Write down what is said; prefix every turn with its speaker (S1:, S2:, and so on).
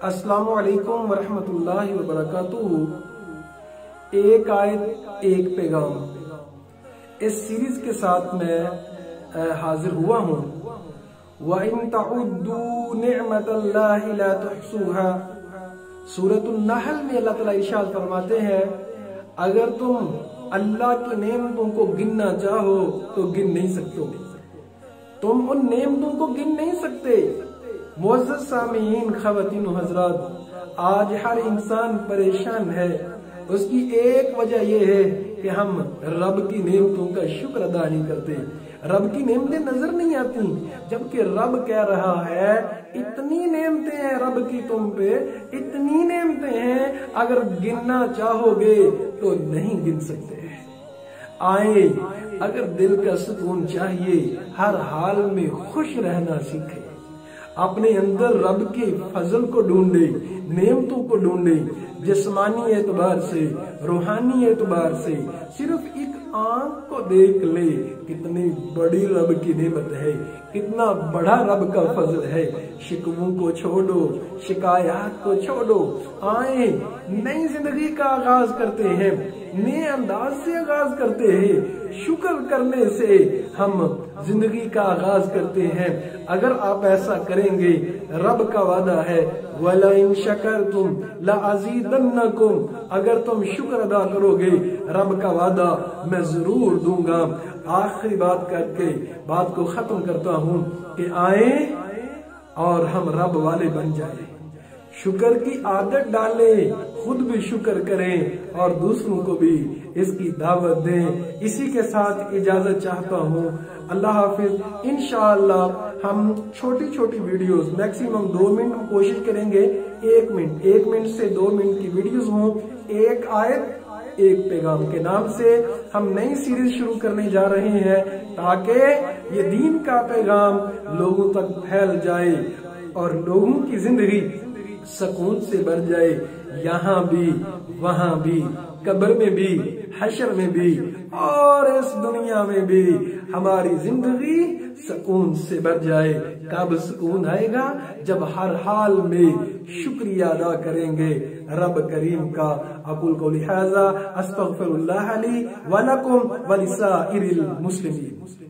S1: अस्सलामु अलैकुम वरहमतुल्लाहि वबरकातुहू। एक आयत एक पैगाम, इस सीरीज के साथ मैं हाजिर हुआ हूँ। व इन तउद्दू निअमतल्लाहि ला तुहसूहा। सूरतुन नहल में अल्लाह ताला इरशाद फरमाते हैं, अगर तुम अल्लाह की नेमतों को गिनना चाहो तो गिन नहीं सकते। तुम उन नेमतों को गिन नहीं सकते। मुअज़्ज़ज़ सामीईन, ख़वातीन व हज़रात, आज हर इंसान परेशान है। उसकी एक वजह यह है कि हम रब की नेमतों का शुक्र अदा नहीं करते। रब की नेमतें नजर नहीं आती, जबकि रब कह रहा है इतनी नेमतें हैं रब की तुम पे, इतनी नेमतें हैं, अगर गिनना चाहोगे तो नहीं गिन सकते। आए, अगर दिल का सुकून चाहिए, हर हाल में खुश रहना सीखे, अपने अंदर रब के फजल को ढूंढे, नेमतों को ढूंढे, जिस्मानी एतबार से, रूहानी एतबार से। सिर्फ एक आंख को देख ले, कितनी बड़ी रब की नेमत है, कितना बड़ा रब का फजल है। शिकवों को छोड़ो, शिकायत को छोड़ो, आए नई जिंदगी का आगाज करते हैं, नए अंदाज से आगाज करते हैं। शुक्र करने से हम जिंदगी का आगाज करते हैं। अगर आप ऐसा करेंगे, रब का वादा है वला इन शकरतुम लअज़ीदन्नकुम, अगर तुम शुक्र अदा करोगे, रब का वादा मैं जरूर दूंगा। आखिरी बात करके बात को खत्म करता हूँ कि आए और हम रब वाले बन जाए, शुक्र की आदत डालें, खुद भी शुक्र करें और दूसरों को भी इसकी दावत दें। इसी के साथ इजाजत चाहता हूँ। अल्लाह हाफिज। इंशाअल्लाह हम छोटी छोटी वीडियोस, मैक्सिमम 2 मिनट कोशिश करेंगे, 1 मिनट से 2 मिनट की वीडियोस हों। एक आयत एक पैगाम के नाम से हम नई सीरीज शुरू करने जा रहे हैं, ताकि ये दीन का पैगाम लोगों तक फैल जाए और लोगों की जिंदगी सुकून से भर जाए। यहाँ भी, वहाँ भी, कब्र में भी, हशर में भी और इस दुनिया में भी हमारी जिंदगी सुकून से भर जाए। कब सुकून आएगा? जब हर हाल में शुक्रिया अदा करेंगे रब करीम का। अक़ूलु क़ौली हाज़ा अस्तग़फ़िरुल्लाह ली व लकुम व लिसाइरिल मुस्लिमीन।